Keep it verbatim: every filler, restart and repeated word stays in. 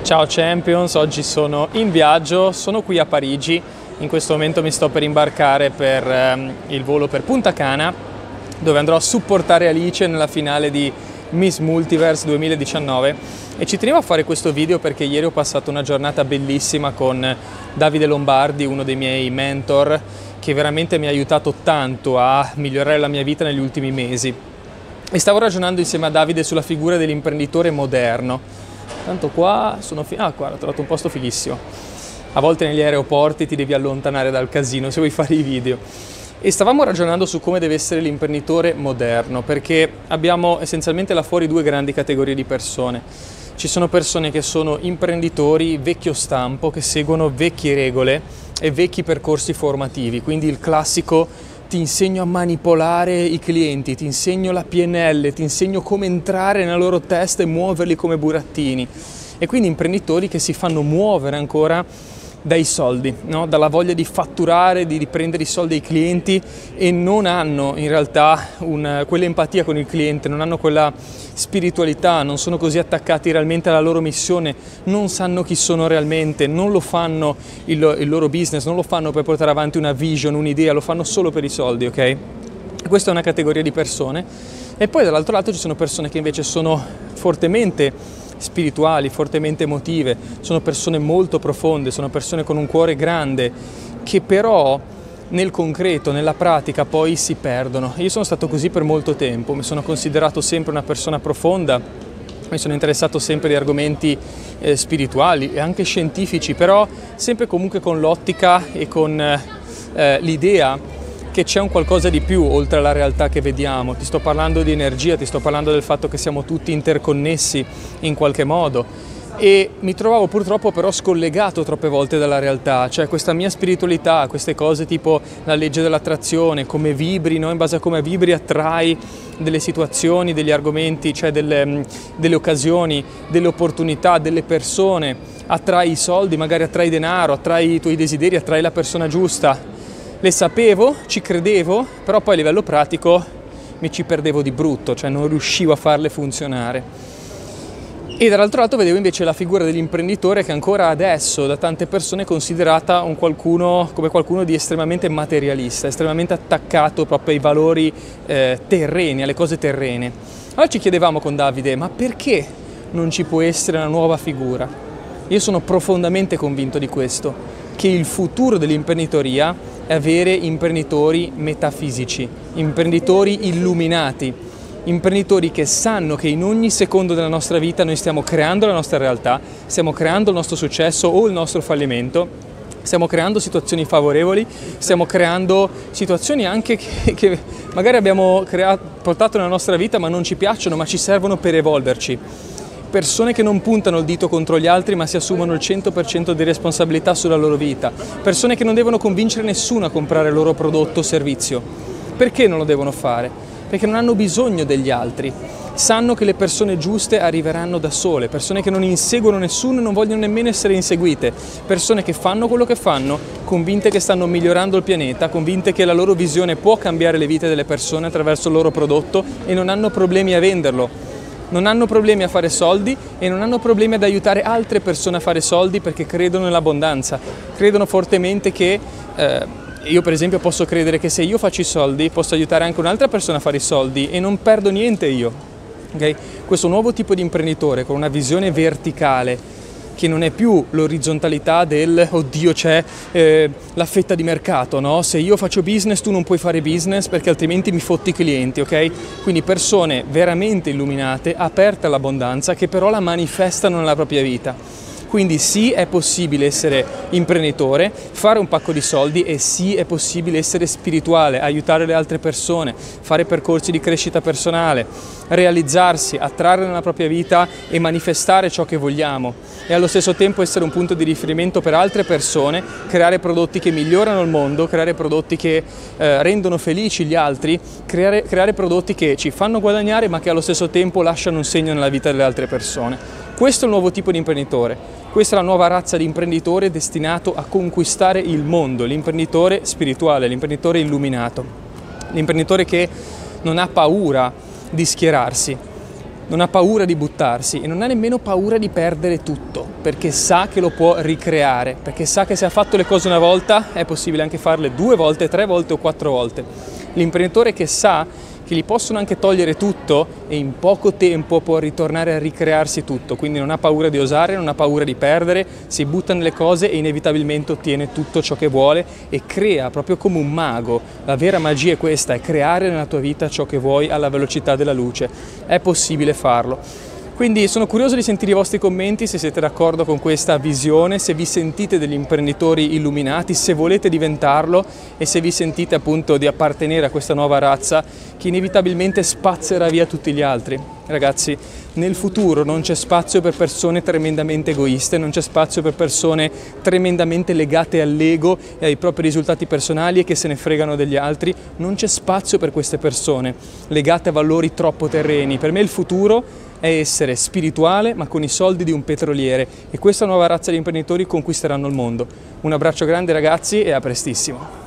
Ciao Champions, oggi sono in viaggio, sono qui a Parigi, in questo momento mi sto per imbarcare per ehm, il volo per Punta Cana, dove andrò a supportare Alice nella finale di Miss Multiverse duemiladiciannove e ci tenevo a fare questo video perché ieri ho passato una giornata bellissima con Davide Lombardi, uno dei miei mentor, che veramente mi ha aiutato tanto a migliorare la mia vita negli ultimi mesi. E stavo ragionando insieme a Davide sulla figura dell'imprenditore moderno. Tanto qua sono... Ah, qua ho trovato un posto fighissimo. A volte negli aeroporti ti devi allontanare dal casino se vuoi fare i video. E stavamo ragionando su come deve essere l'imprenditore moderno, perché abbiamo essenzialmente là fuori due grandi categorie di persone. Ci sono persone che sono imprenditori vecchio stampo, che seguono vecchie regole e vecchi percorsi formativi, quindi il classico ti insegno a manipolare i clienti, ti insegno la P N L, ti insegno come entrare nella loro testa e muoverli come burattini. E quindi imprenditori che si fanno muovere ancora dai soldi, no? Dalla voglia di fatturare, di riprendere i soldi ai clienti, e non hanno in realtà un, quell'empatia con il cliente, non hanno quella spiritualità, non sono così attaccati realmente alla loro missione, non sanno chi sono realmente, non lo fanno il, il loro business, non lo fanno per portare avanti una vision, un'idea, lo fanno solo per i soldi, ok? E questa è una categoria di persone. E poi dall'altro lato ci sono persone che invece sono fortemente spirituali, fortemente emotive, sono persone molto profonde, sono persone con un cuore grande, che però nel concreto, nella pratica poi si perdono. Io sono stato così per molto tempo, mi sono considerato sempre una persona profonda, mi sono interessato sempre di argomenti eh, spirituali e anche scientifici, però sempre comunque con l'ottica e con eh, l'idea che c'è un qualcosa di più oltre alla realtà che vediamo. Ti sto parlando di energia, ti sto parlando del fatto che siamo tutti interconnessi in qualche modo, e mi trovavo purtroppo però scollegato troppe volte dalla realtà, cioè questa mia spiritualità, queste cose tipo la legge dell'attrazione, come vibri, no? In base a come vibri attrai delle situazioni, degli argomenti, cioè delle, delle occasioni, delle opportunità, delle persone, attrai i soldi, magari attrai denaro, attrai i tuoi desideri, attrai la persona giusta. Le sapevo, ci credevo, però poi a livello pratico mi ci perdevo di brutto, cioè non riuscivo a farle funzionare. E dall'altro lato vedevo invece la figura dell'imprenditore, che ancora adesso da tante persone è considerata un qualcuno, come qualcuno di estremamente materialista, estremamente attaccato proprio ai valori eh, terreni, alle cose terrene. Allora ci chiedevamo con Davide, ma perché non ci può essere una nuova figura? Io sono profondamente convinto di questo, che il futuro dell'imprenditoria è avere imprenditori metafisici, imprenditori illuminati, imprenditori che sanno che in ogni secondo della nostra vita noi stiamo creando la nostra realtà, stiamo creando il nostro successo o il nostro fallimento, stiamo creando situazioni favorevoli, stiamo creando situazioni anche che, che magari abbiamo creato, portato nella nostra vita ma non ci piacciono, ma ci servono per evolverci. Persone che non puntano il dito contro gli altri ma si assumono il cento per cento di responsabilità sulla loro vita. Persone che non devono convincere nessuno a comprare il loro prodotto o servizio. Perché non lo devono fare? Perché non hanno bisogno degli altri. Sanno che le persone giuste arriveranno da sole. Persone che non inseguono nessuno e non vogliono nemmeno essere inseguite. Persone che fanno quello che fanno, convinte che stanno migliorando il pianeta, convinte che la loro visione può cambiare le vite delle persone attraverso il loro prodotto, e non hanno problemi a venderlo. Non hanno problemi a fare soldi e non hanno problemi ad aiutare altre persone a fare soldi, perché credono nell'abbondanza, credono fortemente che, eh, io per esempio posso credere che se io faccio i soldi posso aiutare anche un'altra persona a fare i soldi e non perdo niente io. Okay? Questo nuovo tipo di imprenditore con una visione verticale, che non è più l'orizzontalità del oddio c'è eh, la fetta di mercato, no? Se io faccio business tu non puoi fare business perché altrimenti mi fotti i clienti, ok? Quindi persone veramente illuminate, aperte all'abbondanza, che però la manifestano nella propria vita. Quindi sì, è possibile essere imprenditore, fare un pacco di soldi, e sì, è possibile essere spirituale, aiutare le altre persone, fare percorsi di crescita personale, realizzarsi, attrarre nella propria vita e manifestare ciò che vogliamo, e allo stesso tempo essere un punto di riferimento per altre persone, creare prodotti che migliorano il mondo, creare prodotti che eh, rendono felici gli altri, creare, creare prodotti che ci fanno guadagnare ma che allo stesso tempo lasciano un segno nella vita delle altre persone. Questo è il nuovo tipo di imprenditore, questa è la nuova razza di imprenditore destinato a conquistare il mondo, l'imprenditore spirituale, l'imprenditore illuminato, l'imprenditore che non ha paura di schierarsi, non ha paura di buttarsi e non ha nemmeno paura di perdere tutto. perché sa che lo può ricreare, perché sa che se ha fatto le cose una volta è possibile anche farle due volte, tre volte o quattro volte. L'imprenditore che sa che gli possono anche togliere tutto e in poco tempo può ritornare a ricrearsi tutto, quindi non ha paura di osare, non ha paura di perdere, si butta nelle cose e inevitabilmente ottiene tutto ciò che vuole e crea proprio come un mago. La vera magia è questa, è creare nella tua vita ciò che vuoi alla velocità della luce. È possibile farlo. Quindi sono curioso di sentire i vostri commenti, se siete d'accordo con questa visione, se vi sentite degli imprenditori illuminati, se volete diventarlo e se vi sentite appunto di appartenere a questa nuova razza che inevitabilmente spazzerà via tutti gli altri. Ragazzi, nel futuro non c'è spazio per persone tremendamente egoiste, non c'è spazio per persone tremendamente legate all'ego e ai propri risultati personali e che se ne fregano degli altri. Non c'è spazio per queste persone legate a valori troppo terreni. Per me il futuro è essere spirituale ma con i soldi di un petroliere e questa nuova razza di imprenditori conquisteranno il mondo. Un abbraccio grande ragazzi e a prestissimo.